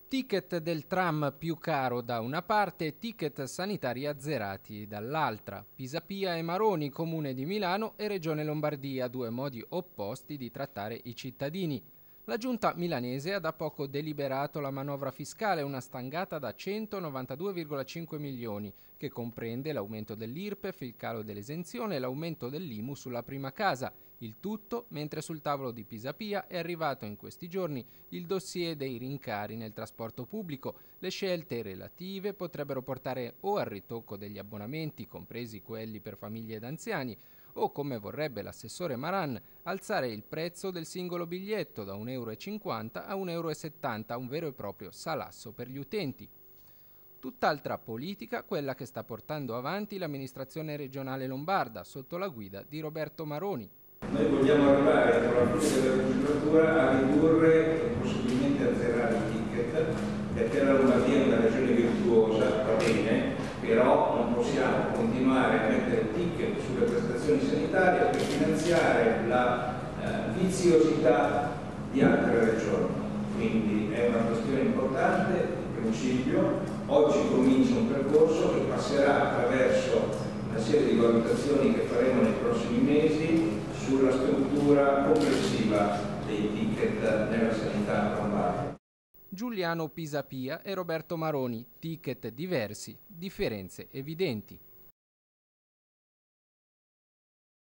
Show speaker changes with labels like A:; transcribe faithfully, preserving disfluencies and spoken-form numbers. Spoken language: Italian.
A: Ticket del tram più caro da una parte e ticket sanitari azzerati dall'altra. Pisapia e Maroni, Comune di Milano e Regione Lombardia, due modi opposti di trattare i cittadini. La giunta milanese ha da poco deliberato la manovra fiscale, una stangata da centonovantadue virgola cinque milioni, che comprende l'aumento dell'I R P E F, il calo dell'esenzione e l'aumento dell'I M U sulla prima casa. Il tutto mentre sul tavolo di Pisapia è arrivato in questi giorni il dossier dei rincari nel trasporto pubblico. Le scelte relative potrebbero portare o al ritocco degli abbonamenti, compresi quelli per famiglie ed anziani, o, come vorrebbe l'assessore Maran, alzare il prezzo del singolo biglietto da un euro e cinquanta a un euro e settanta, un vero e proprio salasso per gli utenti. Tutt'altra politica quella che sta portando avanti l'amministrazione regionale lombarda sotto la guida di Roberto Maroni.
B: Noi vogliamo arrivare entro la fine della legislatura a ridurre e possibilmente azzerare i ticket, perché la Lombardia è una regione virtuosa, va bene, però non possiamo continuare a mettere ticket sulle prestazioni sanitarie per finanziare la eh, viziosità di altre regioni. Quindi è una questione importante, in principio. Oggi comincia un percorso che passerà attraverso una serie di valutazioni che faremo nei prossimi mesi sulla struttura complessiva dei ticket nella sanità lombarda.
A: Giuliano Pisapia e Roberto Maroni, ticket diversi, differenze evidenti.